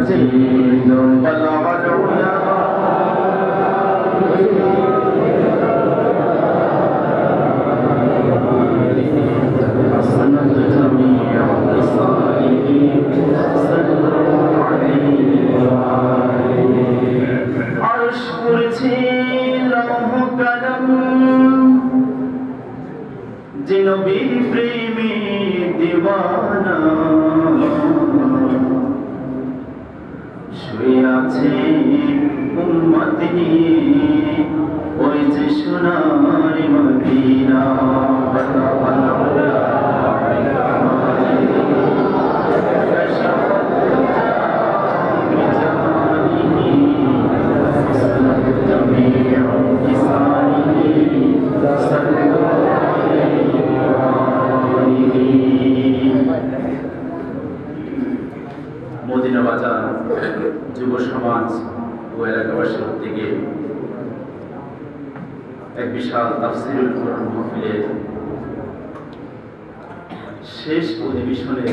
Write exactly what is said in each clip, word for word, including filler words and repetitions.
مجيد بلغ العلا حسنت جميع خصاله صلوا عليه عرش كرسي لوح قلم যে নবীর প্রেমে দিওয়ানা শুয়ে আছে উম্মত নিয়ে ওই যে সোনার মদিনা মদিনা বাজার যুব সমাজ ও এলাকাবাসীর উদ্যোগে এক বিশাল তাফসীরুল কোরআন মাহফিলের শেষ অধিবেশনে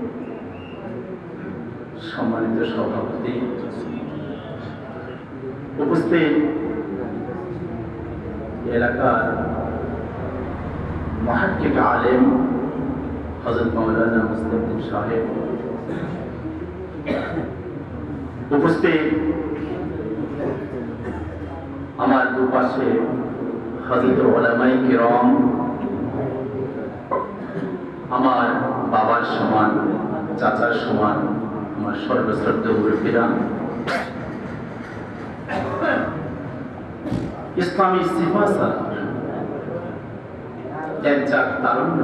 সম্মানিত সভাপতি উপস্থিত এলাকার মুহাক্কিক আলেম হযরত মাওলানা মুস্তাফিজ সাহেব, উপস্থিত আমার দুপাশে হযরত উলামায়ে কিরাম, আমার বাবার সমান, চাচার সমান, আমার সর্বশ্রদ্ধেয় মুরব্বিরা, ইসলামী সিফাসার একজাক তারুণ্য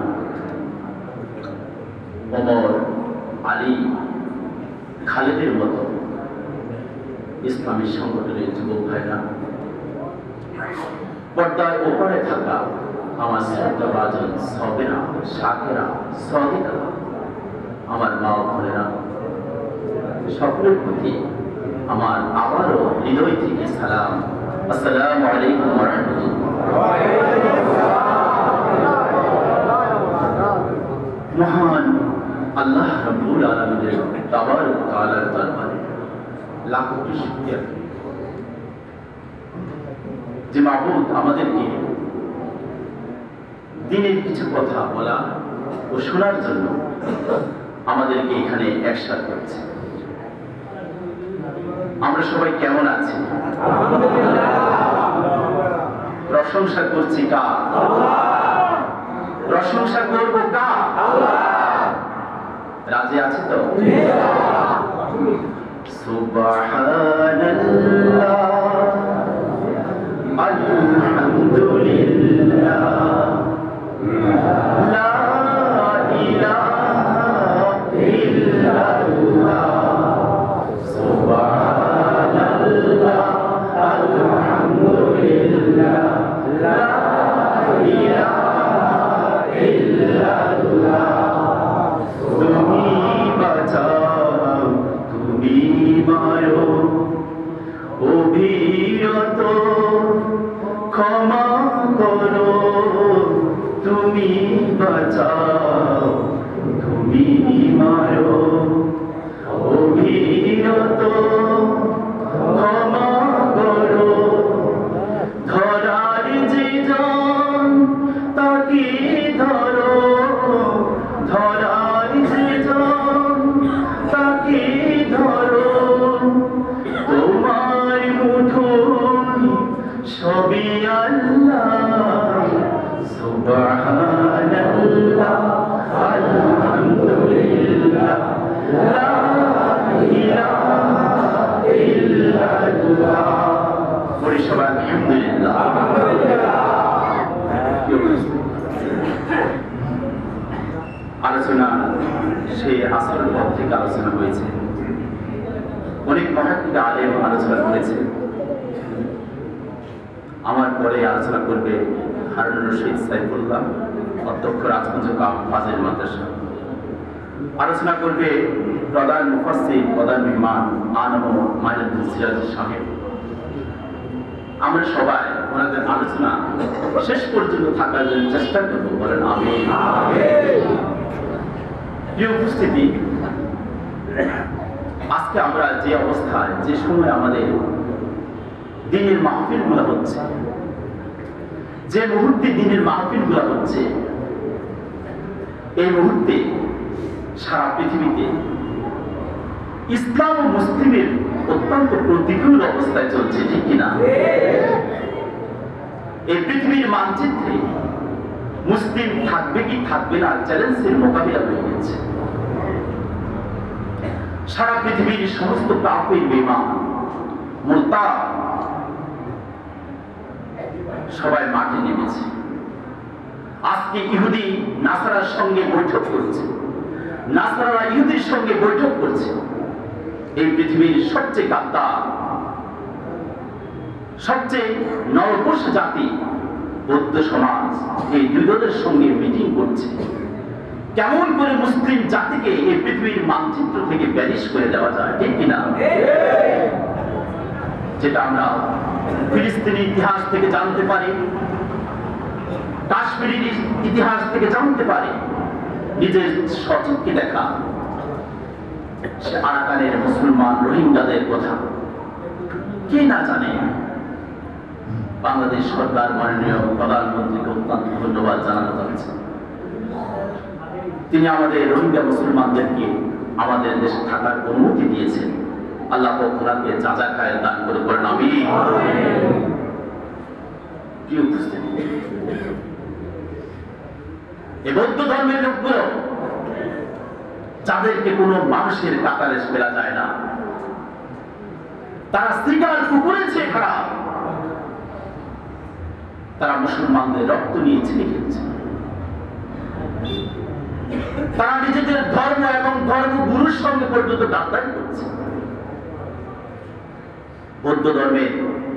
ওমর, আলী, খালেদের মতো ইসলামী সংগঠনের যুবক ভাইরা, পর্দায় ওপরে থাকা আমার শ্রদ্ধাভাজন সবেরা, শাকেরা, সহিরা, আমার মা ও বোনেরা, সকলের প্রতি আমার আবারও হৃদয় থেকে সালাম। আসসালামু আলাইকুম ওয়া রাহমাতুল্লাহ। মহান আল্লাহ রাব্বুল আলামিনের তাবারক তাআলার দরবারে লাখ কোটি শুকরিয়া যে মাবুদ আমাদেরকে দিনের কিছু কথা বলা ও শোনার জন্য আমাদেরকে এখানে একসাথ করেছে। আমরা সবাই কেমন আছি? প্রশংসা করছি কার? প্রশংসা করবো কার? রাজি আছে তো? সুবহানাল্লাহ, আলহামদুলিল্লাহ, লা ইলাহা ইল্লাল্লাহ, সুবহানাল্লাহ, আলহামদুলিল্লাহ, লা ইলাহা ইল্লাল্লাহ। তুমি বাঁচাও, তুমি মারো, অভিরত ক্ষমা করো, তুমি বাঁচাও, তুমি মারো, অভিরত ক্ষমা করো। ধরার যে জন তাকে ধরো, ধরার যে জন তাকে ধরো, তোমার মুঠোয় সবই আল্লাহ। সুবহানাল্লাহ, আলহামদুলিল্লাহ, লা ইলাহা ইল্লাল্লাহ। বলি সবাই আলহামদুলিল্লাহ। আলোচনা সেই আসরের পর থেকে আলোচনা হয়েছে, অনেক মুহাক্কিক আলেম আলোচনা করেছে। আমার পরে আলোচনা করবে হারুন রশিদ সাইফুল্লাহ, অধ্যক্ষ রাজগঞ্জ ফাজিল মাদ্রাসা। আলোচনা করবে প্রধান মুফাসসির, প্রধান মেহমান আনম মাইনুদ্দিন সিরাজি সাহেব। আমরা সবাই ওনাদের আলোচনা শেষ পর্যন্ত থাকার জন্য চেষ্টা করবো, বলেন আমিন। প্রিয় উপস্থিতি, আজকে আমরা যে অবস্থায়, যে সময় আমাদের দিনের মাহফিল গুলা হচ্ছে, যে মুহূর্তে দিনের মাহফিল গুলা হচ্ছে, এই মুহূর্তে সারা পৃথিবীতে ইসলাম ও মুসলিমের অত্যন্ত প্রতিকূল অবস্থায় চলছে, ঠিক কিনা? এই পৃথিবীর মানচিত্রে মুসলিম থাকবে কি থাকবে না চ্যালেঞ্জের মোকাবিলা হয়ে গেছে। সারা পৃথিবীর সমস্ত কাফির বেঈমান মুরতাদ সবাই মাঠে নেমেছে। আজকে ইহুদি নাসারার সঙ্গে বৈঠক করছে, নাসারারা ইহুদির সঙ্গে বৈঠক করছে। এই পৃথিবীর সবচেয়ে গাদ্দার, সবচেয়ে নরপোষ জাতি বৌদ্ধ সমাজ এই দুই দলের সঙ্গে মিটিং করছে। কেমন করে মুসলিম জাতিকে এই পৃথিবীর মানচিত্র থেকে ব্যানিশ করে দেওয়া যায়, ঠিক কিনা? যেটা আমরা ফিলিস্তিনি ইতিহাস থেকে জানতে পারি, কাশ্মীরের ইতিহাস থেকে জানতে পারি, নিজের সচক্ষে দেখা সে আরাকানের মুসলমান রোহিঙ্গাদের কথা কে না জানে। বাংলাদেশ সরকার মাননীয় প্রধানমন্ত্রীকে অত্যন্ত ধন্যবাদ জানানো যাচ্ছে। তিনি আমাদের রোহিঙ্গা মুসলমানদেরকে আমাদের দেশে থাকার অনুমতি দিয়েছেন। আল্লাহ ওনাকে যাজা খায়ের দান করে করেন আমিন। কি উপস্থিতি! এই বৌদ্ধ ধর্মের লোকগুলো যাদেরকে কোনো মানুষের কাতারে ফেলা যায় না, তারা শিকার কুকুরেছে খারাপ, তারা মুসলমানদের রক্ত নিয়ে ছিনে খেলছে। তারা নিজেদের ধর্ম এবং ধর্মগুরুর সঙ্গে পর্যন্ত গাদ্দারি করছে। বৌদ্ধ ধর্মের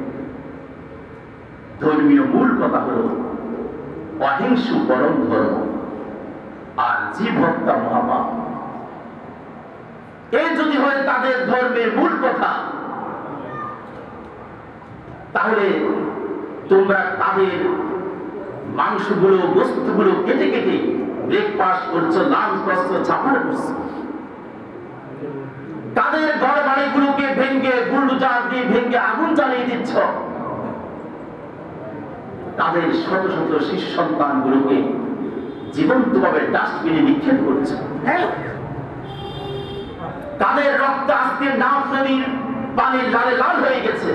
ধর্মীয় মূল কথা হল অহিংসু পরম ধর্ম আর জীব হত্যা মহাপাপ। এই যদি হয় তাদের ধর্মের মূল কথা, তাহলে তোমরা তাদের মাংসগুলো, বস্তুগুলো কেটে কেটে ব্রেকফাস্ট করছো, লাঞ্চ করছো, ছাপার করছো। তাদের ঘর বাড়িগুলোকে ভেঙ্গে বুলডোজার দিয়ে ভেঙ্গে আগুন জ্বালিয়ে দিচ্ছ। তাদের শত শত শিশু সন্তানগুলোকে জীবন্তভাবে ডাস্টবিনে নিক্ষেপ করছে। তাদের রক্ত আজকে নাম নদীর পানি লালে লাল হয়ে গেছে।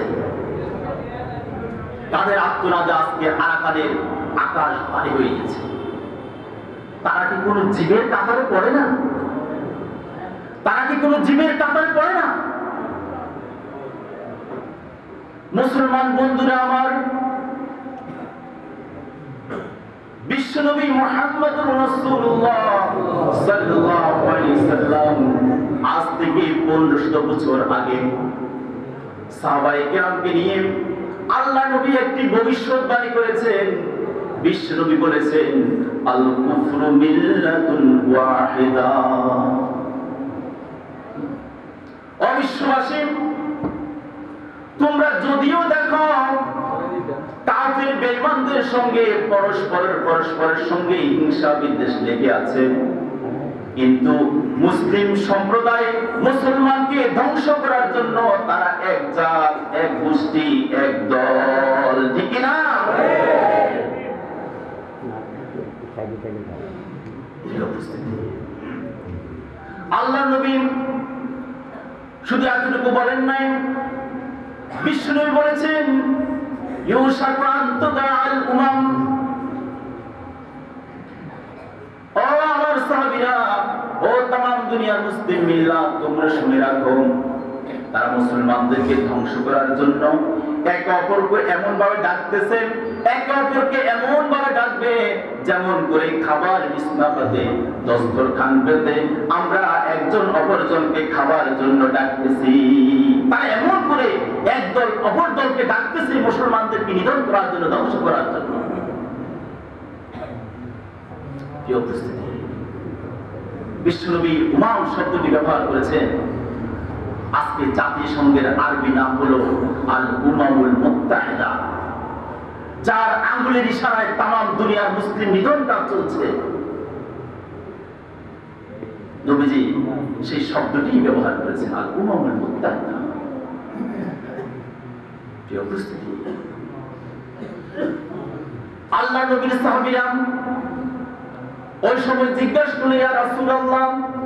তাদের আত্মনাদে আজকে আরাকানের আকাশ ভারী হয়ে গেছে। তারা কি কোনো জীবের কাতারে পড়ে না? তারা কি কোনো জীবের কাতারে পড়ে না? মুসলমান বন্ধুরা আমার, বিশ্বনবী মুহাম্মদুর রাসূলুল্লাহ সাল্লাল্লাহু আলাইহি সাল্লাম আজ থেকে পনেরোশো বছর আগে সাহাবায়ে কেরামকে নিয়ে আল্লাহ নবী একটি ভবিষ্যৎবাণী করেছেন। বিশ্বনবী বলেছেন, আল কুফরু মিল্লাতুন ওয়াহিদা। অবিশ্ববাসী, তোমরা যদিও দেখো কাফের বেঈমানদের সঙ্গে পরস্পরের পরস্পরের সঙ্গে হিংসা বিদ্বেষ লেগে আছে, কিন্তু মুসলিম সম্প্রদায় মুসলমানকে ধ্বংস করার জন্য তারা এক জাত, এক গোষ্ঠী, এক দল, ঠিক না? আল্লাহ নবী শুধু এতটুকু বলেন নাই, বিশ্বনবী বলেছেন, ইউশাকু আন তুদাআল উমাম। ও আমার সাহাবীরা, ও तमाम দুনিয়ার মুসলিম মিল্লাত, তোমরা শুনে রাখো, তারা মুসলমানদেরকে ধ্বংস করার জন্য একে অপরকে এমন ভাবে ডাকতেছে, একে অপরকে এমন ভাবে ডাকবে যেমন করে খাবার বিছনা পাতে, দস্তরখান পেতে আমরা একজন অপরজনকে খাবার জন্য ডাকতেছি। তারা এমন করে একদল অপর দলকে ডাকতেছে মুসলমানদেরকে নিধন করার জন্য, ধ্বংস করার জন্য। কি উপস্থিতি! বিশ্বনবী উমাম শব্দটি ব্যবহার করেছেন। আজকে জাতিসংঘের আরবি নাম হলো আল উমামুল মুত্তাহিদা, যার আঙ্গুলের ইশারায় তামাম দুনিয়ার মুসলিম নিধন কাজ চলছে। নবীজি সেই শব্দটি ব্যবহার করেছেন, আল উমামুল মুত্তাকিয়া। প্রিয় উপস্থিতি, আল্লাহ নবীর সাহাবীরা ওই সময় জিজ্ঞাসা করলেন, ইয়া রাসূলুল্লাহ,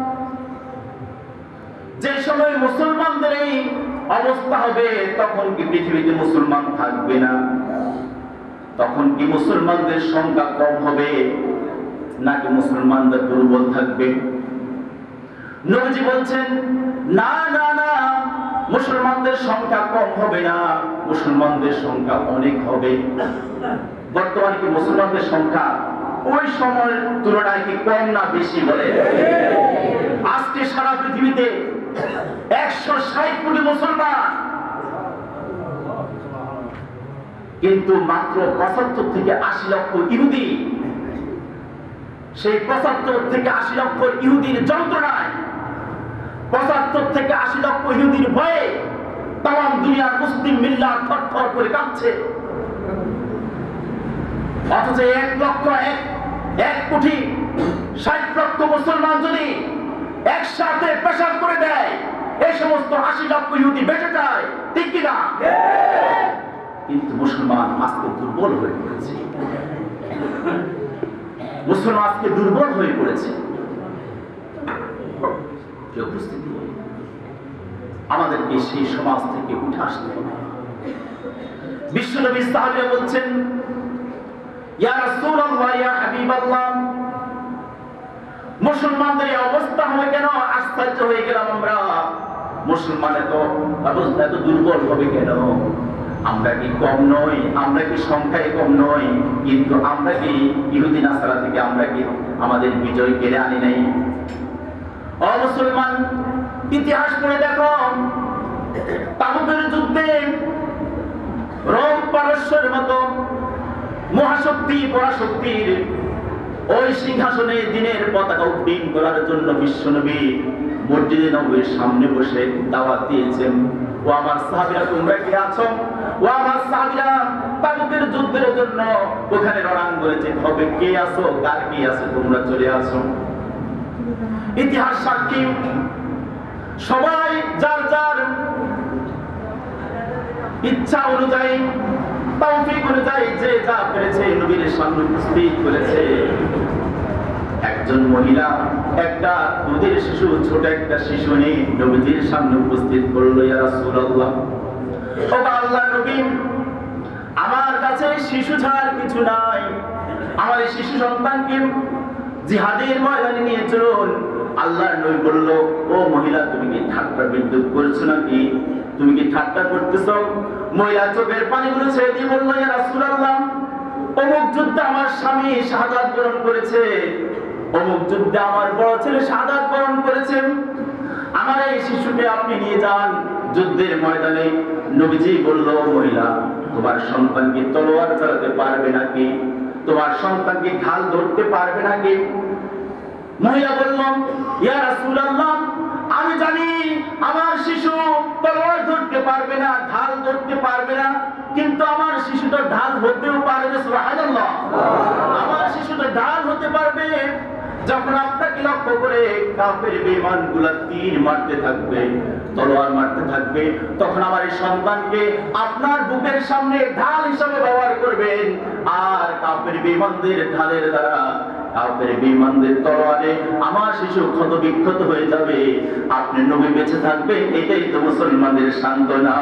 যে সময় মুসলমানদের এই অবস্থা হবে তখন কি পৃথিবীতে মুসলমান থাকবে না? তখন কি মুসলমানদের সংখ্যা কম হবে নাকি মুসলমানদের দুর্বল থাকবে? নবীজি বলছেন, না না না, মুসলমানদের সংখ্যা কম হবে না, মুসলমানদের সংখ্যা অনেক হবে। বর্তমানে কি মুসলমানদের সংখ্যা ওই সময়ের তুলনায় কি কম না বেশি? বলে আজকে সারা পৃথিবীতে একশো ষাট কোটি মুসলমান, কিন্তু মাত্র পঁচাত্তর থেকে আশি লক্ষ ইহুদি। সেই পঁচাত্তর থেকে আশি লক্ষ ইহুদির যন্ত্রণায়, পঁচাত্তর থেকে আশি লক্ষ ইহুদির ভয়ে তাম দুনিয়ার মুসলিম মিল্লাত থরথর করে কাঁপছে। অথচ এক লক্ষ এক এক কোটি ষাট লক্ষ মুসলমান যদি একসাথে পেশাব করে দেয়, এই সমস্ত আশি লক্ষ ইহুদি বেঁচে যায়, ঠিক কিনা? কিন্তু মুসলমান আজকে দুর্বল হয়ে পড়েছে। মুসলমান আজকে দুর্বল হয়ে পড়েছে। উপস্থিতি, আমাদেরকে সেই সমাজ থেকে উঠে আসতে হবে। বিশ্বনবী সাহাবীরা বলছেন, ইয়া রাসূলুল্লাহ, ইয়া হাবিবাল্লাহ, মুসলমানদের এই অবস্থা হয় কেন? আশ্চর্য হয়ে গেলাম আমরা। মুসলমান এত অবস্থা এত দুর্বল হবে কেন? আমরা কি কম নই? আমরা কি সংখ্যায় কম নই? কিন্তু আমরা কি ইহুদি নাসারা থেকে আমরা কি আমাদের বিজয় কেড়ে আনি নাই? ও মুসলমান, ইতিহাস পড়ে দেখো, তাবুকের যুদ্ধে রোম পারস্যের মতো মহাশক্তি পরাশক্তির ওই সিংহাসনে দিনের পতাকা উড্ডীন করার জন্য বিশ্বনবী মসজিদে নববীর সামনে বসে দাওয়াত দিয়েছেন, ও আমার সাহাবীরা, তোমরা কি আছো? ও আমার সাহাবীরা, তাবুকের যুদ্ধের জন্য ওখানে রণাঙ্গনে যেতে হবে, কে আছো, কার কি আছে, তোমরা চলে আসো। ইতিহাস সাক্ষী, সবাই যার যার ইচ্ছা অনুযায়ী, তৌফিক অনুযায়ী যে যা পেরেছে নবীর সামনে উপস্থিত করেছে। একজন মহিলা একটা দুধের শিশু, ছোট একটা শিশু নিয়ে নবীর সামনে উপস্থিত করলো, ইয়া রাসূলুল্লাহ, ও আল্লাহর নবী, আমার কাছে শিশু ছাড়া কিছু নাই, আমার এই শিশু সন্তানকে জিহাদের ময়দানে নিয়ে চলুন। আল্লাহর নবী বলল, ও মহিলা, তুমি কি ঠাট্টা বিদ্রুপ করছো নাকি? তুমি কি ঠাট্টা করতেছ? মহিলা চোখের পানিগুলো ছেড়ে দিয়ে বলল, ইয়া রাসূলুল্লাহ, অমুক যুদ্ধে আমার স্বামী শাহাদাত বরণ করেছে, অমুক যুদ্ধে আমার বড় ছেলে শাহাদাত বরণ করেছে, আমার এই শিশুকে আপনি নিয়ে যান যুদ্ধের ময়দানে। নবীজি বলল, মহিলা, তোমার সন্তান কি তলোয়ার চালাতে পারবে নাকি? তোমার সন্তান কি ঢাল ধরতে পারবে নাকি? মহিলা বলল, ইয়া রাসূলুল্লাহ, আমি জানি আমার শিশু তলোয়ার ধরতে পারবে না, ঢাল ধরতে পারবে না, কিন্তু আমার শিশু তো ঢাল হতেও পারবে। সুবহানাল্লাহ, আমার শিশু তো ঢাল হতে পারবে। যখন আপনাকে লক্ষ্য করে কাফের বেঈমানগুলো তীর মারতে থাকবে, তলোয়ার মারতে থাকবে, তখন আমার এই সন্তানকে আপনার বুকের সামনে ঢাল হিসেবে ব্যবহার করবেন, আর কাফের বেঈমানদের ঢালের দ্বারা, কাফের বেঈমানদের তলোয়ারে আমার শিশু ক্ষত বিক্ষত হয়ে যাবে, আপনি নবী বেঁচে থাকবেন। এটাই তো মুসলমানদের সান্ত্বনা।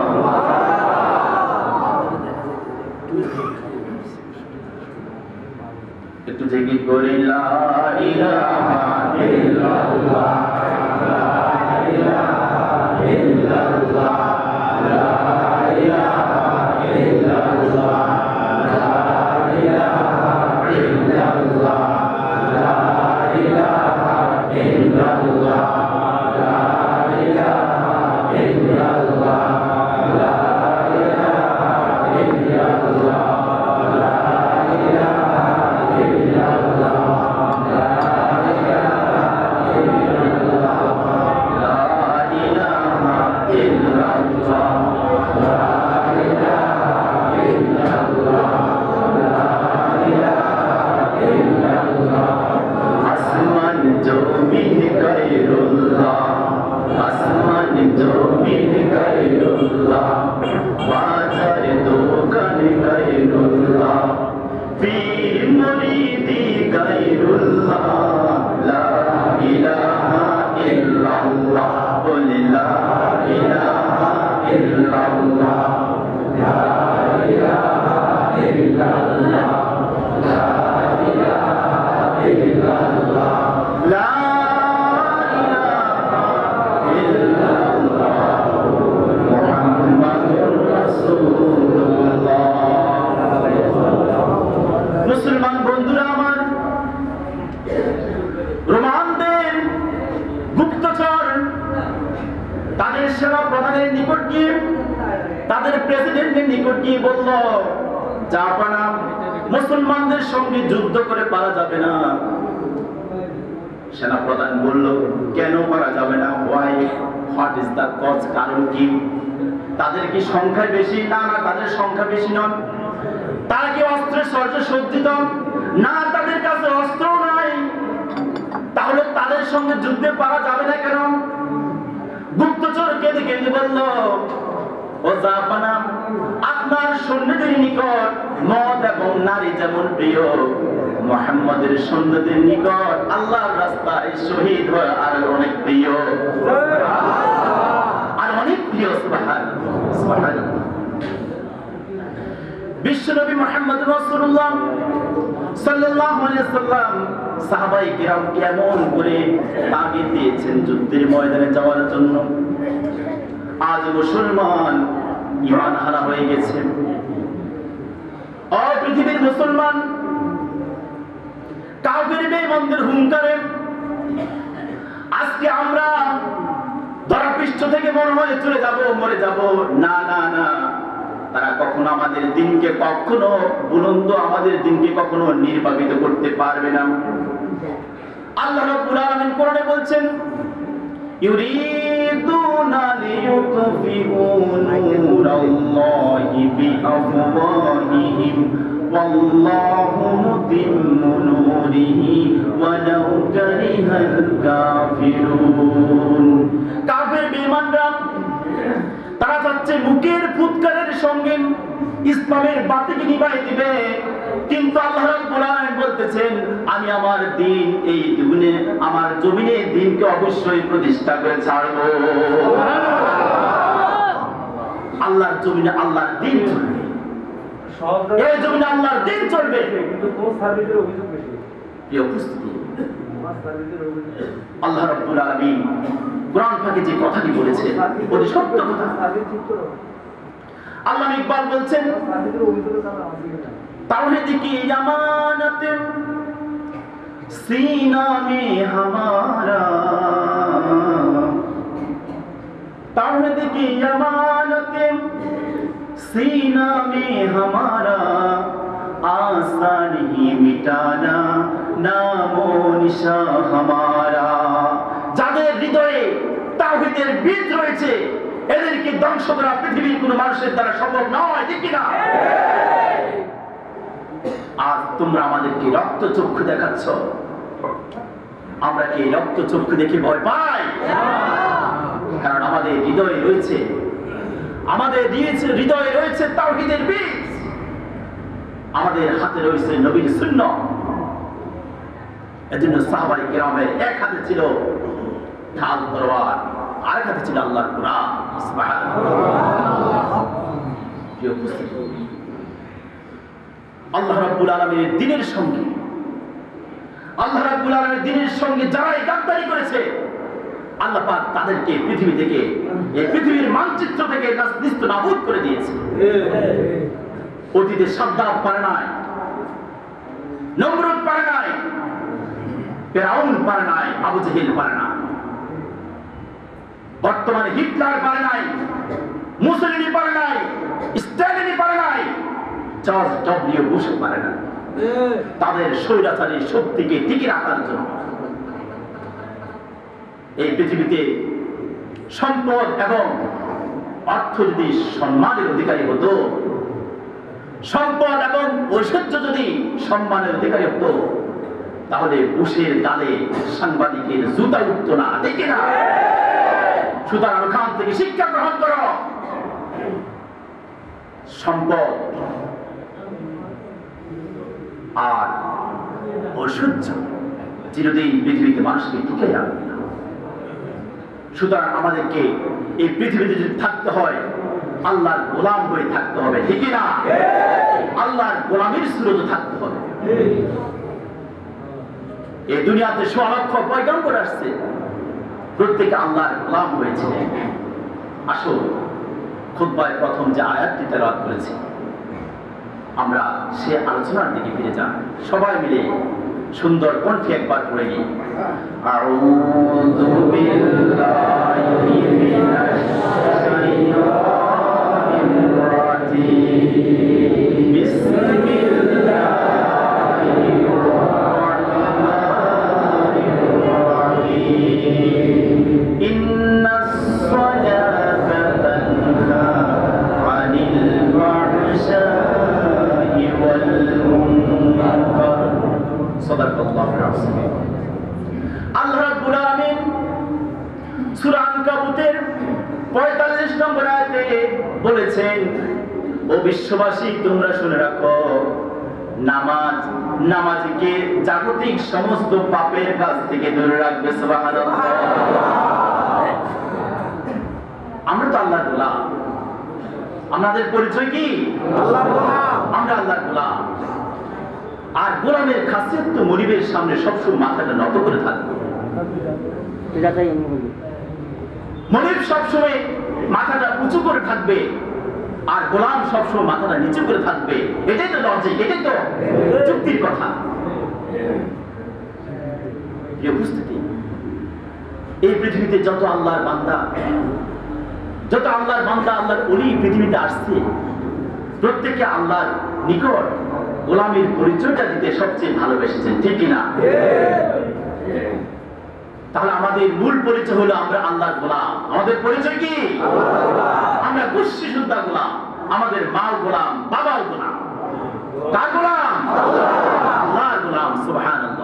একটু জিকির করে, লা ইলাহা ইল্লাল্লাহ, লা ইলাহা ইল্লাল্লাহ, লা ইলাহা ইল্লাল্লাহ, লা ইলাহা ইল্লাল্লাহ, লা ইলাহা ইল্লাল্লাহ, লা ইলাহা ইল্লাল্লাহ, লা ইলাহা ইল্লাল্লাহ। لا إله إلا الله ইল্লাল্লাহ বলি লা ইলাহা ইল্লাল্লাহ লা ইলাহা ইল্লাল্লাহ লা ইলাহা ইল্লাল্লাহ লা ইলাহা ইল্লাল্লাহ মুহাম্মাদুর রাসূলুল্লাহ। মুসলমান বন্ধুরা আমার, রোমানদের গুপ্তচর তাদের সেনা প্রধানের নিকট গিয়ে, তাদের প্রেসিডেন্টের নিকট গিয়ে বলল, জাপানা মুসলমানদের সঙ্গে যুদ্ধ করে পারা যাবে না। সেনা প্রধান বলল, কেন পারা যাবে না? Why, what is the cause? কারণ কি? তাদের কি সংখ্যায় বেশি? না না, তাদের সংখ্যা বেশি নন। তারা কি অস্ত্রের সর্য সজ্জিত? না, তাদের কাছে অস্ত্র নাই। তাহলে তাদের সঙ্গে যুদ্ধে পারা যাবে না কেন? গুপ্তচর কেঁদে কেঁদে বলল, ও জাপানা, আপনার সৈন্যদের নিকট মদ এবং নারী যেমন প্রিয়, মুহাম্মাদের সৈন্যদের নিকট আল্লাহর রাস্তায় শহীদ হওয়া আর অনেক প্রিয়, আর অনেক প্রিয়। সুবহানাল্লাহ, সুবহানাল্লাহ। বিশ্বনবী মুহাম্মদ রাসূলুল্লাহ সাল্লাল্লাহু আলাইহি ওয়াসাল্লাম সাহাবায়ে কিরাম কেমন করে তাগিদ দিয়েছেন যুদ্ধের ময়দানে যাওয়ার জন্য। আজ মুসলমান ঈমান হারা হয়ে গেছে। ও পৃথিবীর মুসলমান, কাফের বেঈমানদের হুঙ্কারে আজকে আমরা ধরাপৃষ্ঠ থেকে মনে হয় চলে যাব, মরে যাব। না না না, তারা কখনো আমাদের দিনকে, কখনো বুলন্দ আমাদের দিনকে কখনো নির্বাপিত করতে পারবে না। আল্লাহ রাব্বুল আলামিন কোরআনে বলছেন, ইউরিদুনা লিইউতফিউ নূরাল্লাহি বিআফওয়াহিহিম ওয়াল্লাহু মুতিম্মু নূরিহি ওয়ালাউ কারিহাল কাফিরুন। কাফের বেঈমানরা তারা চাচ্ছে মুখের ফুৎকারের সঙ্গে ইসলামের বাতিকে নিভাই দিবে, কিন্তু আল্লাহ রাব্বুল আলামিন বলতেছেন, আমি আমার দিন এই দুনিয়ায়, আমার জমিনে দিনকে অবশ্যই প্রতিষ্ঠা করে ছাড়ব। আল্লাহর জমিনে আল্লাহর দিন চলবে, এই জমিনে আল্লাহর দিন চলবে। কিন্তু কোন সার্ভিসের অভিযোগ বেশি? এই উপস্থিতি আল্লাহ রাব্বুল আলামিন কোরআন পাকে যে কথাটি বলেছে ওই সত্য কথা। আল্লাহ ইকবাল বলছেন, তাওহীদ কি জামানত सीना में हमारा, तौहीद की अमानत सीना में हमारा, आसान ही मिटाना नामो निशा हमारा। যাদের হৃদয়ে তাওহীদের বীজ রয়েছে এদেরকে ধ্বংস করা পৃথিবীর কোনো মানুষের দ্বারা সম্ভব নয়, ঠিক কি না? আজ তোমরা আমাদেরকে রক্ত চক্ষু দেখাচ্ছ, আমরা কি রক্ত চক্ষু দেখে ভয় পাই? কারণ আমাদের হৃদয়ে রয়েছে, আমাদের দিয়েছে হৃদয়ে রয়েছে তাওহীদের বীজ, আমাদের হাতে রয়েছে নবীর সুন্নাহ। এজন্য সাহাবায়ে কেরামের এক হাতে ছিল ঢাল তরোয়ার, আরেক হাতে ছিল আল্লাহর কোরআন। সুবহানাল্লাহ। প্রিয় উপস্থিতি, আল্লাহ রাব্বুল আলামিনের দ্বীনের সঙ্গে, আল্লাহ রাব্বুল আলামিনের দ্বীনের সঙ্গে যারা গাদ্দারি করেছে, আল্লাহ পাক তাদেরকে পৃথিবী থেকে, এই পৃথিবীর মানচিত্র থেকে নিস্তানাবুদ করে দিয়েছে। অতীতে সাদ্দাত পারে নাই, নমরুদ পারে নাই, ফিরআউন পারে নাই, আবু জেহেল পারে নাই, বর্তমানে হিটলার পারে নাই, মুসলিনি পারে নাই, স্ট্যালিনি পারে নাই, জর্জ ডব্লিউ বুশ পারে না। তাদের স্বৈরাচারী শক্তিকে টিকে রাখার জন্য এই পৃথিবীতে সম্পদ এবং অর্থ যদি সম্মানের অধিকারী হতো, সম্পদ এবং ঐশ্বর্য যদি সম্মানের অধিকারী হতো, তাহলে বুশের গালে সাংবাদিকের জুতা উঠত না, দেখে না? সুতরাং ওখান থেকে শিক্ষা গ্রহণ করো। সম্পদ আর ঐশ্বর্য চিরদিন পৃথিবীতে মানুষকে টিকে রাখবে না। সুতরাং আমাদেরকে এই পৃথিবীতে যদি থাকতে হয় আল্লাহর গোলাম হয়ে থাকতে হবে, ঠিক না? আল্লাহর গোলামের সুরতে থাকতে হবে। এই দুনিয়াতে সোয়া লক্ষ পয়গম্বর আসছে, প্রত্যেকে আল্লাহর গোলাম হয়েছে। আসো খুতবায় প্রথম যে আয়াতটি তেলাওয়াত করেছি আমরা সে আলোচনার দিকে ফিরে যাই, সবাই মিলে সুন্দর কণ্ঠে একবার পড়ে নিই। আউযু বিল্লাহি মিনাশ শাইতানির রাজীম। বিসমিল্লাহির রাহমানির রাহিম। ইন্নাস সালাতা তানহা আনিল ফাহশাই ওয়াল মুনকার। সাদাকাল্লাহুল আযীম। আল্লাহ রাব্বুল আলামিন সূরা আনকাবুতের পঁয়তাল্লিশ নম্বর আয়াতে বলেছেন, ও বিশ্ববাসী তোমরা শুনে রাখো, নামাজ নামাজকে জাগতিক সমস্ত পাপের কাছ থেকে দূরে রাখবে। সুবহানাল্লাহ। আমরা তো আল্লাহর গোলাম, আমাদের পরিচয় কি? আল্লাহর গোলাম। আমরা আল্লাহর গোলাম। আর গোলামের খাসিয়ত তো মনিবের সামনে সবসময় মাথাটা নত করে থাকবে। মনিব সবসময় মাথাটা উঁচু করে থাকবে আর গোলাম সবসময় মাথাটা নিচু করে থাকবে। এটাই তো লজিক, এটাই তো যুক্তির কথা। উপস্থিতি এই পৃথিবীতে যত আল্লাহর বান্দা যত আল্লাহর বান্দা আল্লাহর ওলি পৃথিবীতে আসছে, প্রত্যেকে আল্লাহর নিকট গোলামের পরিচয়টা দিতে সবচেয়ে ভালোবেসেছেন, ঠিক কিনা? তাহলে আমাদের মূল পরিচয় হলো আমরা আল্লাহর গোলাম। আমাদের পরিচয় কি? আমরা গোষ্ঠী শুদ্ধা গোলাম। আমাদের মাও গোলাম, বাবাও গোলাম। কার গোলাম? আল্লাহর গোলাম। সুবহানাল্লাহ।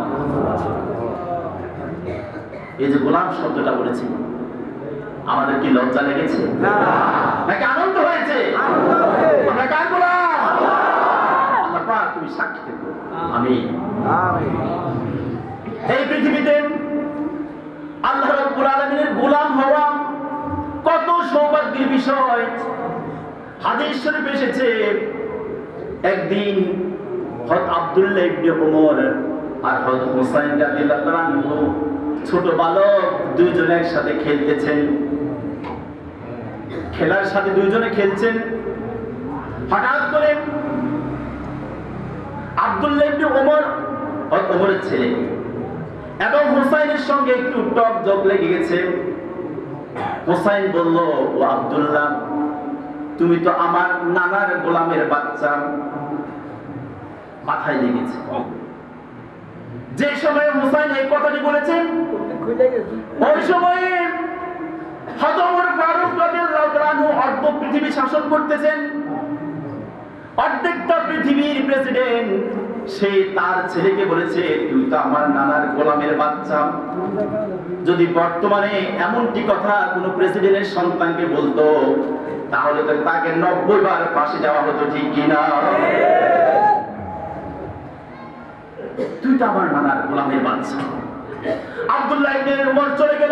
এই যে গোলাম শব্দটা বলেছি, আমাদের কি লজ্জা লেগেছে নাকি আনন্দ হয়েছে? আমরা কার গোলাম? আল্লাহ পাক তুমি সাক্ষী থেকো। আমিন। এই পৃথিবীতে আল্লাহ রাব্বুল আলামিনের গোলাম হওয়া কত সৌভাগ্যের বিষয়। হাদিস শরীফে এসেছে, একদিন হযরত আব্দুল্লাহ ইবনে ওমর আর হযরত হুসাইন রাদিয়াল্লাহু তাআলা আনহু ছোট বালক দুইজনে একসাথে খেলতেছেন। খেলার সাথে দুইজনে খেলছেন, হঠাৎ করে আব্দুল্লাহ ইবনে ওমর হযরত ওমরের ছেলে এবং হুসাইনের সঙ্গে একটু টক জগ লেগে গেছে। হুসাইন বলল, ও আব্দুল্লাহ, তুমি তো আমার নানার গোলামের বাচ্চা। মাথায় লেগেছে। যে সময়ে হুসাইন এই কথাটি বলেছেন, ওই সময়ে হযরত ওমর ফারুক রাদিয়াল্লাহু তাআলা আনহু অর্ধ পৃথিবী শাসন করতেছেন। অর্ধেকটা পৃথিবীর প্রেসিডেন্ট। সে তার ছেলেকে বলেছে, তুই তো আমার নানার গোলামের বাচ্চা। যদি বর্তমানে এমনটি কথা কোন প্রেসিডেন্টের সন্তানকে বলতো, তাহলে তো তাকে নব্বই বার ফাঁসি দেওয়া হতো, ঠিক কিনা? তুই তো আমার নানার গোলামের বাচ্চা। আব্দুল্লাহ ইবনে ওমর চলে গেল।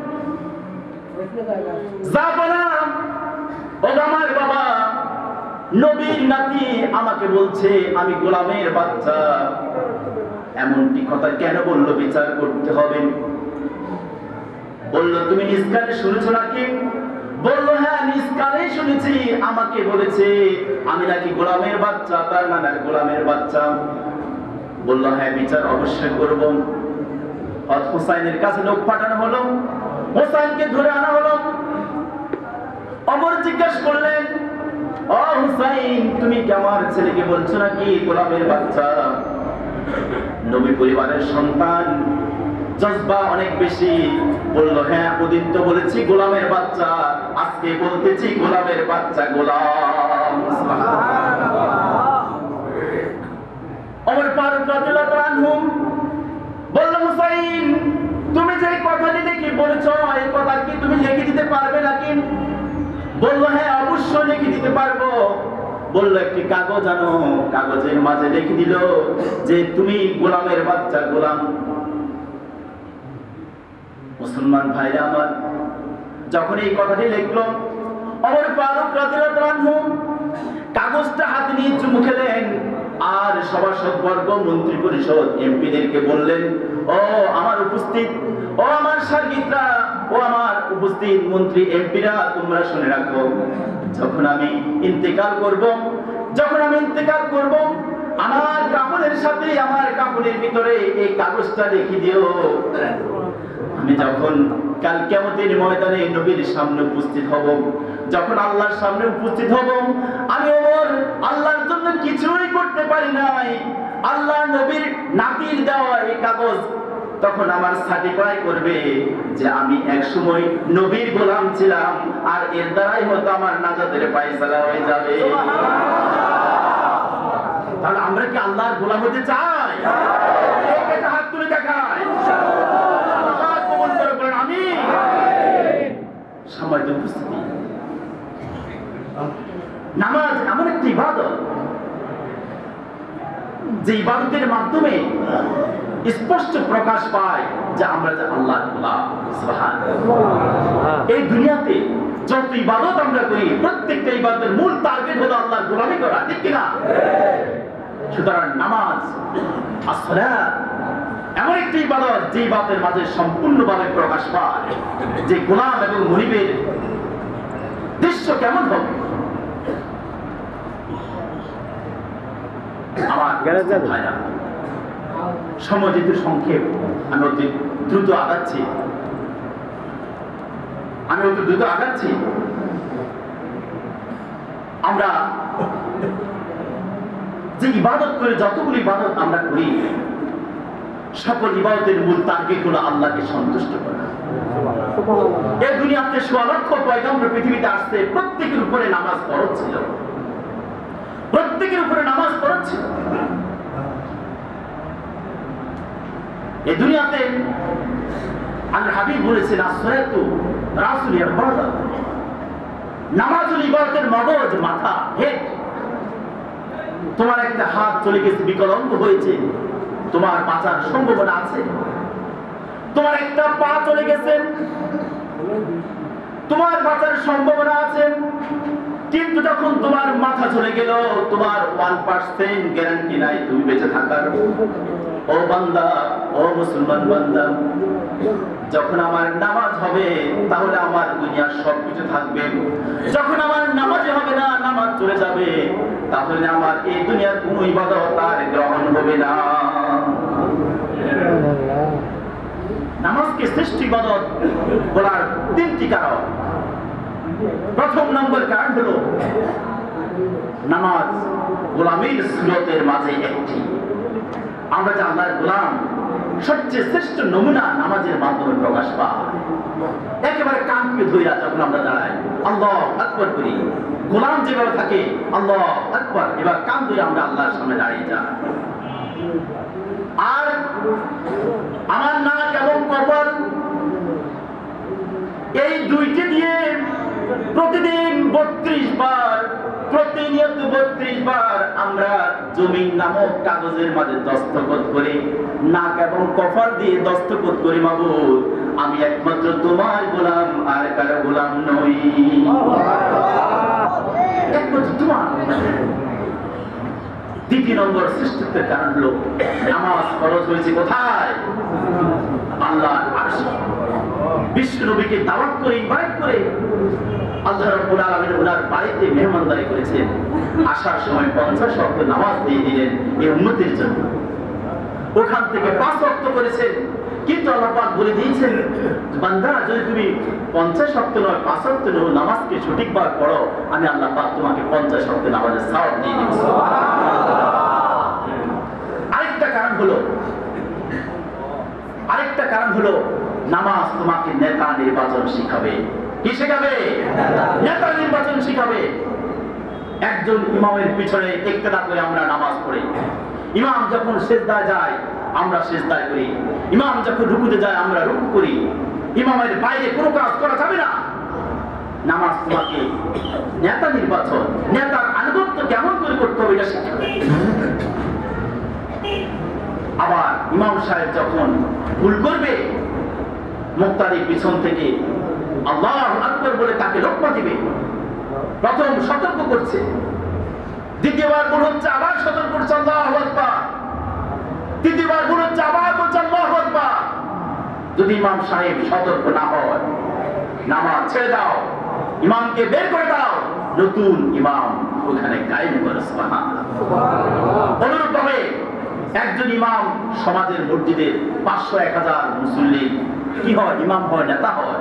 যা বললাম, ও আমার বাবা, নবীর নাতি আমাকে বলছে আমি গোলামের বাচ্চা। এমনটি কথা কেন বললো বিচার করতে হবে। বলল, তুমি নিজ কানে শুনেছো নাকি? বলল, হ্যাঁ নিজ কানে শুনেছি। আমাকে বলেছে আমি নাকি গোলামের বাচ্চা, তার নানার গোলামের বাচ্চা। বলল, হ্যাঁ বিচার অবশ্যই করব। হযরত হুসাইনের কাছে লোক পাঠানো হলো, হুসাইনকে ধরে আনা হলো। ওমর জিজ্ঞাসা করলেন, ও হুসাইন, তুমি কি আমার ছেলেকে বলছো নাকি গোলামের বাচ্চা? নবী পরিবারের সন্তান, জজবা অনেক বেশি। বলল, হ্যাঁ ওদিন তো বলেছি গোলামের বাচ্চা, আজকে বলতেছি গোলামের বাচ্চা গোলাম। ওমর ফারুক রাদিয়াল্লাহু তাআলা আনহু বলল, হুসাইন, তুমি যে কথাটি নাকি বলেছো, এই কথা কি তুমি লিখে দিতে পারবে নাকি? বলল, হ্যাঁ অবশ্যই লিখে দিতে পারবো। বলল, একটি কাগজ আনো। কাগজের মাঝে লিখে দিল যে তুমি গোলামের বাচ্চা, গোলাম। মুসলমান ভাইরা আমার, যখন এই কথাটি লিখলো, ওমর ফারুক রাদিয়াল্লাহু আনহু কাগজটা হাতে নিয়ে চুমু খেলেন আর সভাসদবর্গ, মন্ত্রী পরিষদ, এমপিদেরকে বললেন, ও আমার উপস্থিত, ও আমার সার্গিকরা, ও আমার উপস্থিত মন্ত্রী এমপিরা, তোমরা শুনে রাখো, যখন আমি ইন্তেকাল করব, যখন আমি ইন্তেকাল করব, আমার কাপড়ের সাথে আমার কাপড়ের ভিতরে এই কাগজটা রেখে দিও। আমি যখন কাল কিয়ামতের ময়দানে নবীর সামনে উপস্থিত হব, যখন আল্লাহর সামনে উপস্থিত হব, আমি ওমর আল্লাহর জন্য কিছুই করতে পারি নাই, আল্লাহ নবীর নাতির দেওয়া এই কাগজ তখন আমার সার্টিফাই করবে যে আমি এক সময় নবীর গোলাম ছিলাম, আর এর দ্বারাই হয়তো আমার নাজাতের ফায়সালা হয়ে যাবে। তাহলে আমরা কি আল্লাহর গোলাম হতে চাই? একটা হাত তুলে দেখায়, আমি সম্মানিত উপস্থিতি, নামাজ এমন একটি ইবাদত যে ইবাদতের মাধ্যমে স্পষ্ট প্রকাশ পায় যে আমরা যে আল্লাহর গোলাম। সুবহানাল্লাহ। এই দুনিয়াতে যত ইবাদত আমরা করি, প্রত্যেকটা ইবাদতের মূল টার্গেট হলো আল্লাহর গোলামি করা, ঠিক কিনা? সুতরাং নামাজ, আসসালাত এমন একটি ইবাদত যে ইবাদতের মাঝে সম্পূর্ণভাবে প্রকাশ পায় যে গোলাম এবং মুনিবের দৃশ্য কেমন হবে। আমার ভাইরা, সময় যেহেতু সংক্ষেপ, আমি অতি দ্রুত আগাচ্ছি আমি অতি দ্রুত আগাচ্ছি আমরা যে ইবাদত করে, যতগুলো ইবাদত আমরা করি, সকল ইবাদতের মূল টার্গেট হলো আল্লাহকে সন্তুষ্ট করা। এই দুনিয়াতে সোয়া লক্ষ পয়গম্বর পৃথিবীতে আসছে, প্রত্যেকের উপরে নামাজ ফরজ ছিল, প্রত্যেকের উপরে নামাজ ফরজ ছিল। এই দুনিয়াতে আল্লাহর হাবিব বলেছেন, আসসালাতু রাসূল ইবাদত, নামাজ হলো ইবাদতের মগজ, মাথা, হেড। তোমার একটা হাত চলে গেছে, বিকলাঙ্গ হয়েছে, তোমার বাঁচার সম্ভাবনা আছে। তোমার একটা পা চলে গেছে, তোমার বাঁচার সম্ভাবনা আছে। কিন্তু যখন তোমার মাথা চলে গেল, তোমার ওয়ান পার্সেন্ট গ্যারান্টি নাই তুমি বেঁচে থাকার। ও বান্দা, ও মুসলমান বান্দা, যখন আমার নামাজ হবে তাহলে আমার দুনিয়ার সবকিছু থাকবে, যখন আমার নামাজ হবে না, নামাজ চলে যাবে, তাহলে আমার এই দুনিয়ার কোনো ইবাদত আর গ্রহণ হবে না। নামাজকে শ্রেষ্ঠ ইবাদত বলার তিনটি কারণ। প্রথম নম্বর কারণ হলো নামাজ গোলামীর সুরতের মাঝে একটি। আমরা যে আল্লাহর গোলাম, সবচেয়ে শ্রেষ্ঠ নমুনা নামাজের মাধ্যমে প্রকাশ পায়। একেবারে কানকে ধইরা যখন আমরা দাঁড়াই, আল্লাহু আকবার করি, গোলাম যেভাবে থাকে আল্লাহু আকবার, এবার কান ধরে আমরা আল্লাহর সামনে দাঁড়িয়ে যাই। আর আমার নাক এবং কপাল, এই দুইটি দিয়ে প্রতিদিন বত্রিশ বার, প্রতিনিয়ত বত্রিশ বার আমরা জমিন নামক কাগজের মাঝে দস্তখত করি, নাক এবং কপাল দিয়ে দস্তখত করি, মাবুদ আমি একমাত্র তোমার গোলাম, আর কারো গোলাম নই, একমাত্র তোমার। দ্বিতীয় নম্বর শ্রেষ্ঠত্বের কারণ হলো নামাজ ফরজ হয়েছে কোথায়? আল্লাহর আরশে। বিশ্ব নবীকে দাওয়াত করে, ইনভাইট করে আল্লাহ রাব্বুল আলামিন ওনার বাড়িতে মেহমানদারি করেছেন। আসার সময় পঞ্চাশ ওয়াক্ত নামাজ দিয়ে দিলেন এই উম্মতের জন্য। ওখান থেকে পাঁচ ওয়াক্ত করেছেন, কিন্তু আল্লাহ পাক বলে দিয়েছেন, বান্দা যদি তুমি পঞ্চাশ ওয়াক্ত নয়, পাঁচ ওয়াক্ত নামাজকে সঠিকভাবে পড়ো, আমি আল্লাহ পাক তোমাকে পঞ্চাশ ওয়াক্ত নামাজের সওয়াব দিয়ে দেব। আরেকটা কারণ হলো আরেকটা কারণ হলো নামাজ তোমাকে নেতা নির্বাচন শিখাবে। কি শেখাবে? নেতা নির্বাচন শিখাবে। একজন ইমামের পিছনে ইক্তেদা করে আমরা নামাজ পড়ি। ইমাম যখন সিজদায় যায় আমরা সিজদায় করি, ইমাম যখন রুকুতে যায় আমরা রুকু করি। ইমামের বাইরে কোনো কাজ করা যাবে না। নামাজ তোমাকে নেতা নির্বাচন, নেতার আনুগত্য কেমন করে করতে হবে এটা শিখাবে। আবার ইমাম সাহেব যখন ভুল করবে, মুক্তাদির পিছন থেকে আল্লাহু আকবার বলে তাকে লোকমা দিবে। প্রথম সতর্ক করছে, দ্বিতীয়বার গুণ হচ্ছে আবার সতর্ক করছে আল্লাহু আকবার, তৃতীয়বার গুণ হচ্ছে আবার বলছে আল্লাহু আকবার। যদি ইমাম সাহেব সতর্ক না হয়, নামাজ ছেড়ে দাও, ইমামকে বের করে দাও, নতুন ইমাম ওখানে কায়েম করে। সুবহানাল্লাহ। অনুরূপভাবে একজন ইমাম সমাজের মসজিদের পাঁচশো এক হাজার মুসল্লি কি হয়? ইমাম হয়, নেতা হয়।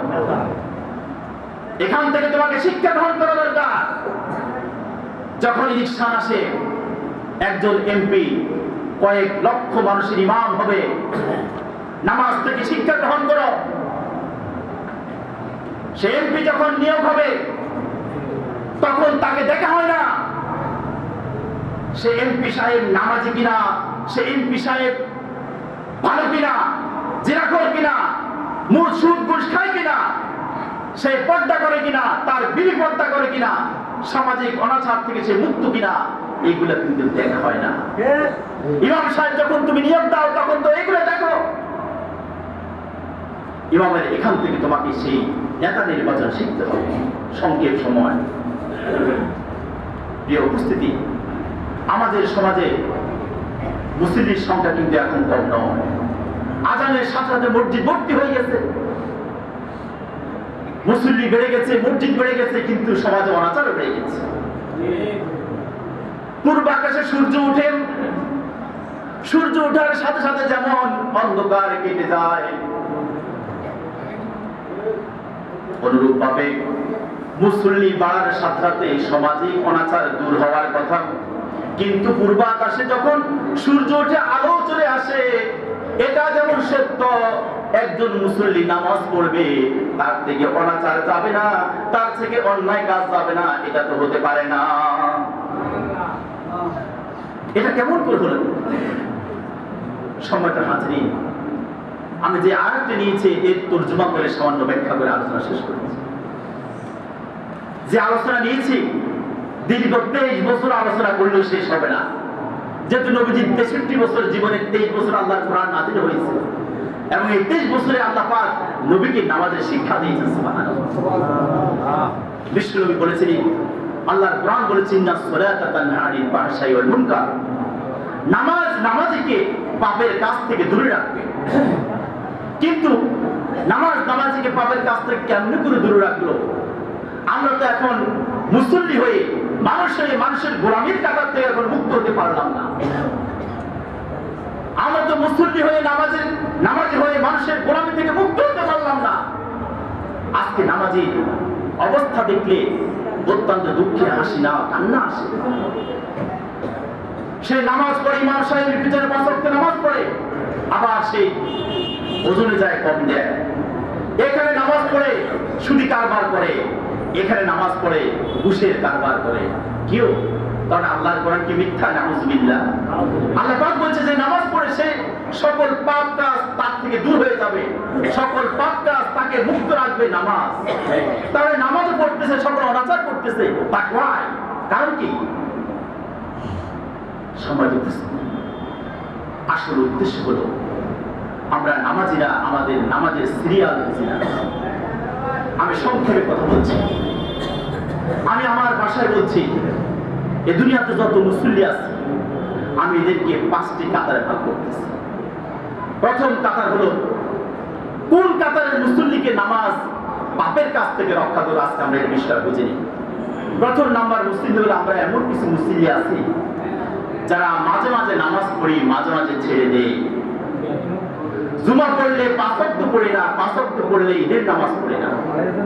এখান থেকে তোমাকে শিক্ষা গ্রহণ করা দরকার। যখন ইলেকশন আসে, একজন এমপি কয়েক লক্ষ মানুষের ইমাম হবে, নামাজ থেকে শিক্ষা গ্রহণ করো। সে এমপি যখন নিয়োগ হবে, তখন তাকে দেখা হয় না সে এমপি সাহেব নামাজি কিনা, সে এমপি সাহেব ভালো কিনা, জিনাখোর কিনা, মুখ সুদ ঘুষ খায় কিনা, সে পর্দা করে কিনা, তার বিবি পর্দা করে কিনা, সামাজিক অনাচার থেকে সে মুক্ত কিনা, এইগুলা কিন্তু দেখা হয় না। ইমাম সাহেব যখন তুমি নিয়োগ দাও, তখন তো এইগুলো দেখো। ইমামের এখান থেকে তোমাকে সেই নেতা নির্বাচন শিখতে হবে। সংক্ষেপ সময়, প্রিয় উপস্থিতি, আমাদের সমাজে মুসলিমের সংখ্যা কিন্তু এখন কম নয়। আজানের সাথে সাথে মসজিদ ভর্তি হয়ে গেছে, মুসল্লি বেড়ে গেছে, মসজিদ বেড়ে গেছে, কিন্তু সমাজে অনাচারও বেড়ে গেছে। পূর্ব আকাশে সূর্য উঠে, সূর্য ওঠার সাথে সাথে যেমন অন্ধকার কেটে যায়, অনুরূপ ভাবে মুসল্লি বাড়ার সাথে সাথে সামাজিক অনাচার দূর হওয়ার কথা। কিন্তু পূর্ব আকাশে যখন সূর্য ওঠে, আলো চলে আসে, এটা যেমন সত্য, একজন মুসল্লি নামাজ পড়বে, তার থেকে অনাচার যাবে না, তার থেকে অন্যায় কাজ যাবে না, এটা তো হতে পারে না। এটা কেমন করে হলো? সময়টা হাজির, আমি যে আয়াতটি নিয়েছি এর তর্জমা করে সামান্য ব্যাখ্যা করে আলোচনা শেষ করেছি। যে আলোচনা নিয়েছি দীর্ঘ তেইশ বছর আলোচনা করলেও শেষ হবে না, যেহেতু নবীজির তেষট্টি বছর জীবনে তেইশ বছর আল্লাহর কোরআন নাযিল হয়েছে, এবং এই তেইশ বছরে আল্লাহ পাক নবীকে নামাজের শিক্ষা দিয়েছেন। সুবহানাল্লাহ। বিশ্বনবী বলেছিলেন, আল্লাহর কোরআন বলেছেন, ইন্নাস সালাতা তানহা আনিল ফাহশাই ওয়াল মুনকার, নামাজ নামাজীকে পাপের কাজ থেকে দূরে রাখবে। কিন্তু নামাজ নামাজীকে পাপের কাজ থেকে কেমনে করে দূরে রাখলো? আমরা তো এখন মুসল্লি হয়ে মানুষের মানুষের গোলামির কাতার থেকে এখন মুক্ত হতে পারলাম না। আমরা তো মুসল্লি হয়ে নামাজের নামাজি হয়ে মানুষের গোলামি থেকে মুক্ত হতে পারলাম না। আজকে নামাজির অবস্থা দেখলে অত্যন্ত দুঃখে হাসি না কান্না আসে। সে নামাজ পড়ে, ইমাম সাহেবের পিছনে পাঁচ ওয়াক্ত নামাজ পড়ে, আবার সে ওজনে যায় কম দেয়। এখানে নামাজ পড়ে সুদি কারবার করে, এখানে নামাজ পড়ে ঘুষের কারবার করে। কেউ কারণ আল্লাহর কোরআন কি মিথ্যা? নাউযুবিল্লাহ। আল্লাহ পাক বলছে যে নামাজ পড়ে সে সকল পাপ কাজ তার থেকে দূর হয়ে যাবে, সকল পাপ কাজ তাকে মুক্ত রাখবে নামাজ। তাহলে নামাজও পড়তেছে, সকল অনাচার করতেছে, তাকওয়ায়। কারণ কি? সময় দিতেছে। আসল উদ্দেশ্য হলো আমরা নামাজিরা আমাদের নামাজের সিরিয়াল বুঝি না। আমি সংক্ষেপে কথা বলছি, আমি আমার ভাষায় বলছি, এ দুনিয়াতে যত মুসল্লি আছে আমি এদেরকে পাঁচটি কাতারে ভাগ করতেছি। প্রথম কাতার হলো কোন কাতারের মুসল্লিকে নামাজ পাপের কাছ থেকে রক্ষা করবে, আজকে আমরা এই বিষয়টা বুঝিনি। প্রথম নাম্বার মুসল্লি হলো আমরা এমন কিছু মুসল্লি আছি যারা মাঝে মাঝে নামাজ পড়ি, মাঝে মাঝে ছেড়ে দেই। জুমা পড়লে পাঁচ ওয়াক্ত পড়ি না, পাঁচ ওয়াক্ত পড়লে ঈদের নামাজ পড়ি না।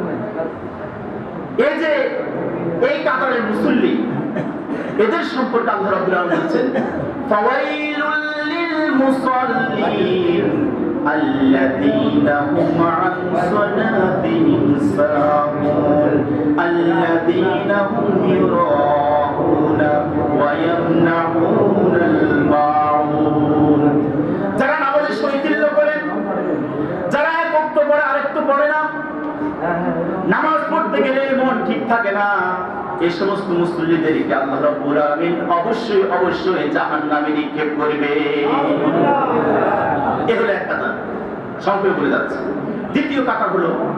এই যে এই কাতারের মুসল্লি, এদের সম্পর্কে আল্লাহ রাব্বুল আলামিন বলেছেন, ফাওয়াইলুল লিল মুসাল্লিন আল্লাযীনা হুম আন সালাতিহিম সাহুন আল্লাযীনা হুম ইউরাউনা ওয়া ইয়ামনাউনাল মাউন। যারা নামাজে শৈথিল্য করেন, যারা এক ওয়াক্ত পড়ে আরেকটু পড়ে না, নামাজ পড়তে গেলে মন ঠিক থাকে না, এই সমস্ত মুসল্লিদেরকে আল্লাহ রাব্বুল আলামিন অবশ্যই অবশ্যই জাহান্নামে নিক্ষেপ করবে। এ হলো এক কাতার, সংক্ষেপে বলে যাচ্ছে। দ্বিতীয় কাতার হলো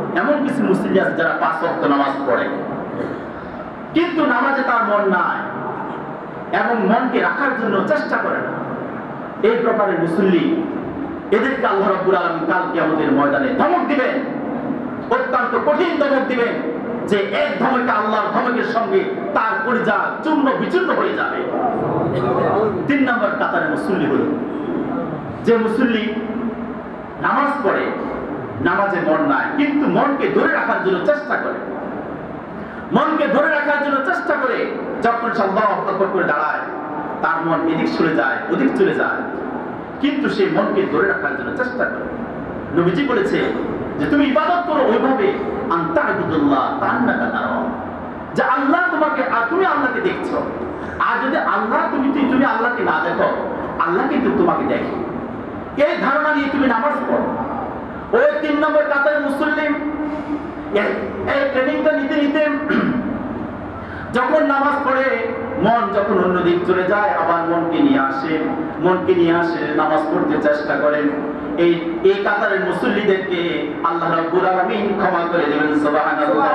এমন কিছু মুসল্লি আছে যারা পাঁচ ওয়াক্ত নামাজ পড়ে, কিন্তু নামাজে তার মন নাই এবং মনকে রাখার জন্য চেষ্টা করে না। এই প্রকারের মুসল্লি, এদেরকে আল্লাহ রাব্বুল আলামিন কাল কিয়ামতের ময়দানে ধমক দিবেন, অত্যন্ত কঠিন ধমক দিবেন, যে এক ধমকে আল্লাহর ধমকের সঙ্গে তার কলিজা চূর্ণ বিচূর্ণ হয়ে যাবে। তিন নম্বর কাতারে মুসল্লি হল যে মুসল্লি নামাজ পড়ে, নামাজে মন নাই, কিন্তু মনকে ধরে রাখার জন্য চেষ্টা করে, মনকে ধরে রাখার জন্য চেষ্টা করে যখন সে আল্লাহু আকবার করে দাঁড়ায়, তার মন এদিক চলে যায় ওদিক চলে যায়, কিন্তু সে মনকে ধরে রাখার জন্য চেষ্টা করে। নবীজি বলেছে যে তুমি ইবাদত করো ওইভাবে, আনতা আবুদুল্লাহ কান্নাকা তারা, যে আল্লাহ তোমাকে, আর তুমি আল্লাহকে দেখছো। আর যদি আল্লাহ তুমি তুমি আল্লাহকে না দেখো, আল্লাহ কিন্তু তোমাকে দেখে। এই ধারণা নিয়ে তুমি নামাজ পড়ো। ওই তিন নম্বর কাতারের মুসল্লিম এই ট্রেনিংটা নিতে নিতে যখন নামাজ পড়ে, মন যখন অন্যদিক চলে যায়, আবার মনকে নিয়ে আসে, মনকে নিয়ে আসে নামাজ পড়তে চেষ্টা করেন। এই এই কাতারের মুসল্লিদেরকে আল্লাহ রাব্বুল আলামিন ক্ষমা করে দেবেন। সুবহানাল্লাহ।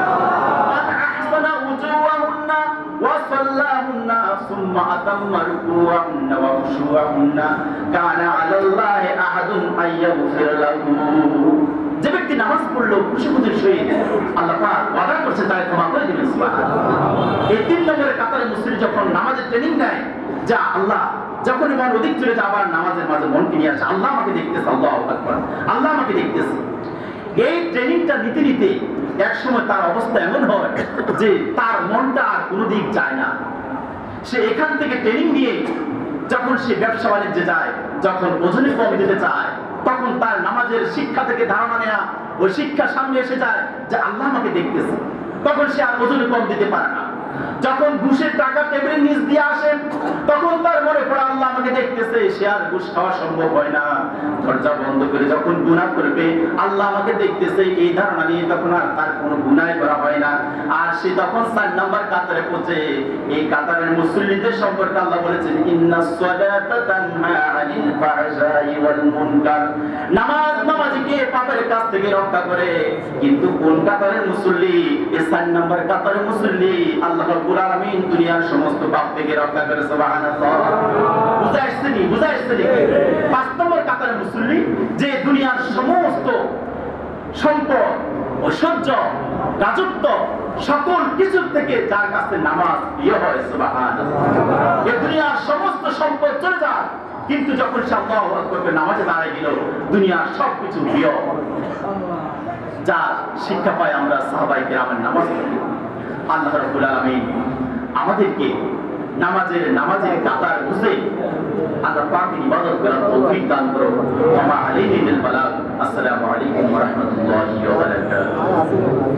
وصلاهن ثم أتم ركوعهن وخشوعهن كان على الله أحد أن يغفر له। যে ব্যক্তি নামাজ পড়লো খুশি খুশির সহিত, আল্লাহ পাক ওয়াদা করছে তাকে ক্ষমা করে দিবেন। সুবহানাল্লাহ। এই তিন নম্বরের কাতারে মুসলিম যখন নামাজের ট্রেনিং নেয়, যা আল্লাহ যখন মন অধিক চলে যায়, আবার নামাজের মাঝে মনকে নিয়ে আসে, আল্লাহ আমাকে দেখতেছে, আল্লাহু আকবার, আল্লাহ আমাকে দেখতেছে। এই ট্রেনিংটা নিতে নিতে এক সময় তার অবস্থা এমন হয় যে তার মনটা আর কোনো দিক যায় না। সে এখান থেকে ট্রেনিং নিয়ে যখন সে ব্যবসা বাণিজ্যে যায়, যখন ওজনে কম দিতে চায়, তখন তার নামাজের শিক্ষা থেকে ধারণা নেয়া, ওই শিক্ষা সামনে এসে যায় যে আল্লাহ আমাকে দেখতেছে, তখন সে আর ওজনে কম দিতে পারে না। যখন ঘুষের টাকা টেবিলের নিচ দিয়ে আসে, তখন তার মনে পড়ে আল্লাহ আমাকে দেখতেছে, সে আর ঘুষ খাওয়া সম্ভব হয় না। দরজা বন্ধ করে যখন গুনাহ করবে, আল্লাহ আমাকে দেখতেছে, এই ধারণা নিয়ে তখন আর তার কোনো গুনাহ করা হয় না। আর সে তখন চার নাম্বার কাতারে পৌঁছে। এই কাতারের মুসল্লিদের সম্পর্কে আল্লাহ বলেছেন, ইন্নাস সালাতা তানহা আনিল ফাহশাই ওয়াল মুনকার। নামাজ নামাজীকে পাপের কাছ থেকে রক্ষা করে। কিন্তু কোন কাতারের মুসল্লি? এই চার নাম্বার কাতারের মুসল্লি আল্লাহ রাব্বুল আলামিন দুনিয়ার সমস্ত পাপ থেকে রক্ষা করে। সুবহানাল্লাহ। বুঝাইছেনি বুঝাইছেনি পাঁচ নম্বর কাতারের মুসল্লি যে দুনিয়ার সমস্ত সম্পদ, ঐশ্বর্য, রাজত্ব, সকল কিছুর থেকে যার কাছে নামাজ প্রিয় হয়। সুবহানাল্লাহ। এই দুনিয়ার সমস্ত সম্পদ চলে যায়, কিন্তু যখন সে আল্লাহু আকবার করে নামাজে দাঁড়ায় গেল, দুনিয়ার সবকিছু প্রিয়। যা শিক্ষা পাই আমরা সাহাবায়ে কেরামের নামাজ থেকে। আল্লাহ রাব্বুল আলামিন আমাদেরকে নামাজের নামাজের কাতার বুঝে আল্লাহ পাকের ইবাদত করার তৌফিক দান করো। ওয়া আলাইহি বিল বালাগ। আসসালামু আলাইকুম ওয়া রাহমাতুল্লাহি ওয়া বারাকাতুহু।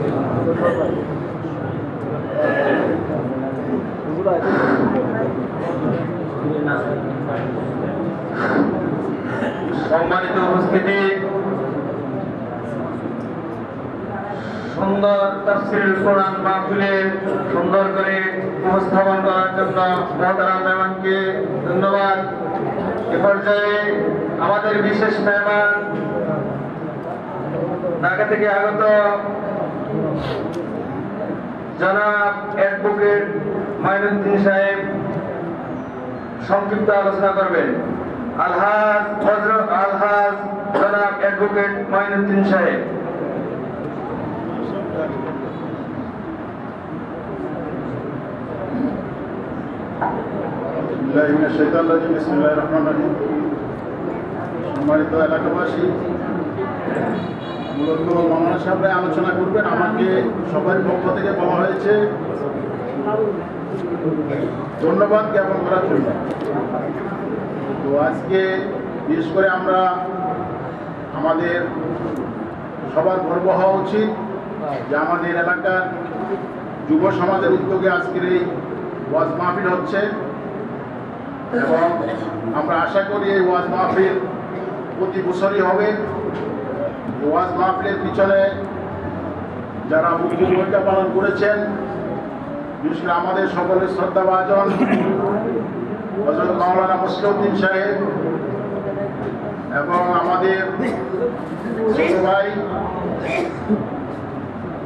সম্মানিত উপস্থিতি, সুন্দর তাফসীরুল কোরআন মাহফিলে সুন্দর করে উপস্থাপন করার জন্য মহতারাম মেহমানকে ধন্যবাদ। এ পর্যায়ে আমাদের বিশেষ মেহমান ঢাকা থেকে আগত জনাব অ্যাডভোকেট মাইনুদ্দিন সাহেব সংক্ষিপ্ত আলোচনা করবেন। আলহাজ হযরত আলহাজ জনাব অ্যাডভোকেট মাইনুদ্দিন সাহেব। সম্মানিত এলাকাবাসী, মূলত মাওলানা সাহেব আলোচনা করবেন। আমাকে সবার পক্ষ থেকে বলা হয়েছে ধন্যবাদ জ্ঞাপন করার জন্য। তো আজকে বিশেষ করে আমরা আমাদের সবার গর্ব হওয়া উচিত যে আমাদের এলাকার যুব সমাজের উদ্যোগে আজকের এই ওয়াজ মাহফিল হচ্ছে, এবং আমরা আশা করি এই ওয়াজ মাহফিল প্রতি বছরই হবে। ওয়াজ মাহফিলের পিছনে যারা মুখ্য ভূমিকা পালন করেছেন, বিশেষ করে আমাদের সকলের শ্রদ্ধাভাজন হযরত মাওলানা মুসলিউদ্দিন সাহেব এবং আমাদের ছোট ভাই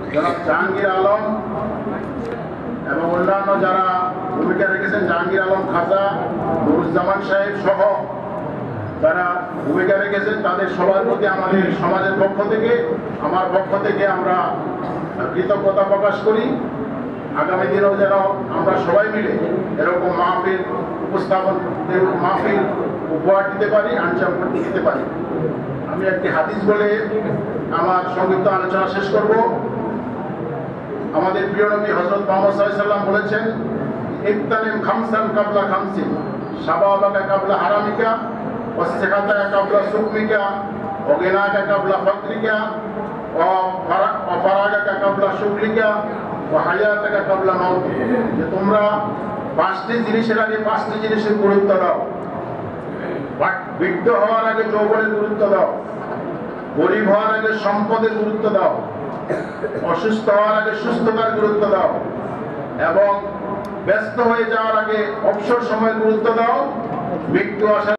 জনাব জাহাঙ্গীর আলম এবং অন্যান্য যারা ভূমিকা রেখেছেন, জাহাঙ্গীর আলম খাজা, নুরুজ্জামান সাহেব সহ যারা ভূমিকা রেখেছেন, তাদের সবার প্রতি আমাদের সমাজের পক্ষ থেকে, আমার পক্ষ থেকে আমরা কৃতজ্ঞতা প্রকাশ করি। আগামী দিনেও যেন আমরা সবাই মিলে এরকম মাহফিল উপস্থাপন মাহফিল উপহার দিতে পারি, আঞ্জাম দিতে পারি। আমি একটি হাদিস বলে আমার সংক্ষিপ্ত আলোচনা শেষ করব। আমাদের প্রিয় নবী হযরত মুহাম্মদ সাল্লাল্লাহু আলাইহি ওয়াসাল্লাম বলেছেন, ইকতানিম খামসান কাবলা খামসিন, শাবাবাকা কাবলা হারামিকা, ওয়া সিহাতাকা কাবলা সুকমিকা, ওয়া গিনাকা কাবলা ফাকরিকা, ওয়া ফারাগাকা কাবলা শুগলিকা, ওয়া হায়াতাকা কাবলা মাউতিকা। যে তোমরা পাঁচটি জিনিসের আগে পাঁচটি জিনিসের গুরুত্ব দাও। বৃদ্ধ হওয়ার আগে যৌবনের গুরুত্ব দাও, গরিব হওয়ার আগে সম্পদের গুরুত্ব দাও, অসুস্থ হওয়ার আগে সুস্থতার গুরুত্ব দাও, এবং ব্যস্ত হয়ে যাওয়ার আগে অবসর সময়ের গুরুত্ব দাও, মৃত্যু আসার